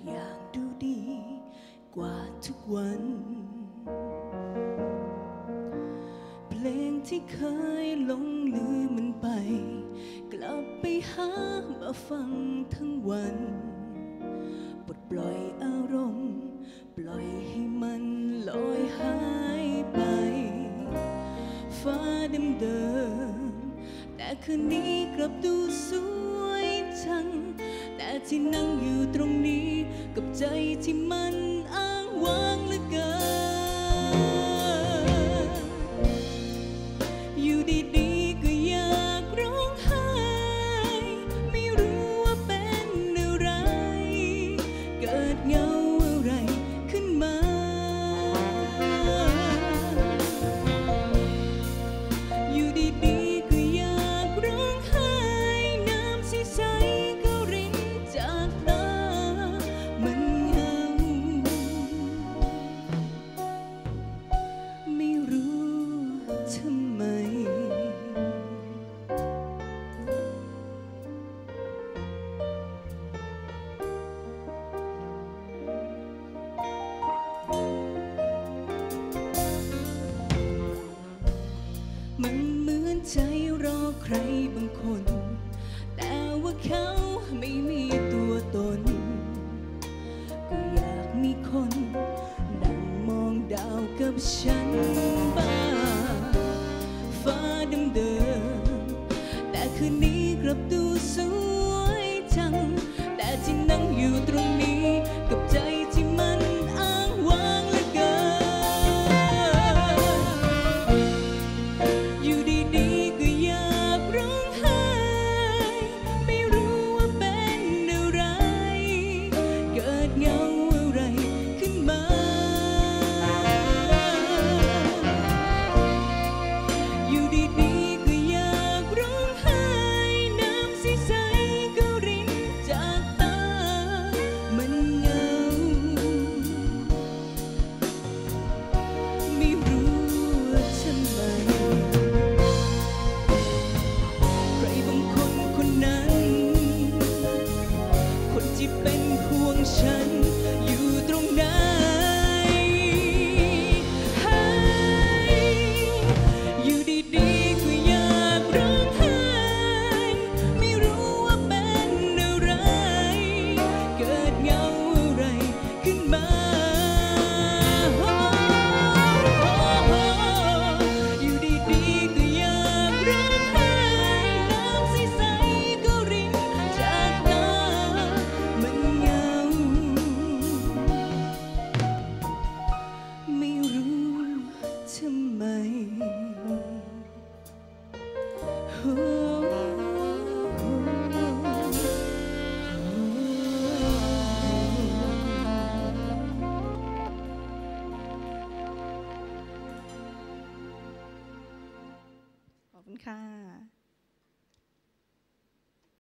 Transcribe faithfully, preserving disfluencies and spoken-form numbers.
อย่างดูดีกว่าทุกวันเพลงที่เคยหลงลืมมันไปกลับไปหามาฟังทั้งวันปลดปล่อยอารมณ์ปล่อยให้มันลอยหายไปฟ้าเดิมๆแต่คืนนี้กลับดูสวยจังแต่ที่นั่งอยู่ตรงนี้กับใจที่มันอ้างว้างเหลือเกินอยู่ดีๆก็อยากร้องไห้ไม่รู้ว่าเป็นอะไรเกิดเงาอะไรขึ้นมาอยู่ดีๆก็อยากร้องไห้น้ำใสๆก็รินจากตามันเหงาไม่รู้ทำไมมันเหมือนใจรอใครบางคนแต่ว่าเขาไม่มีตัวตนก็อยากมีคนนั่งมองดาวกับฉันบ้างฟ้าเดิมๆแต่คืนนี้กลับดูสวยจังแต่ที่นั่งอยู่ตรงนี้กับใจที่มันอ้างว้างเหลือเกินอยู่ดีๆก็อยากร้องไห้ไม่รู้ว่าเป็นอะไรเกิดเงา